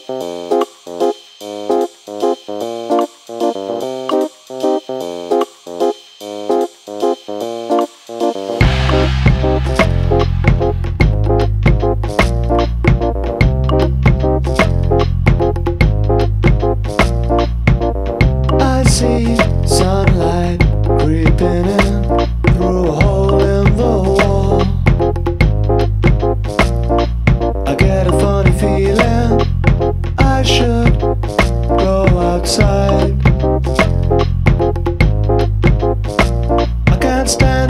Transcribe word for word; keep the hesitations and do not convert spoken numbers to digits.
I see sunlight creeping in through a hole in the wall. I get a funny feeling I should go outside. I can't stand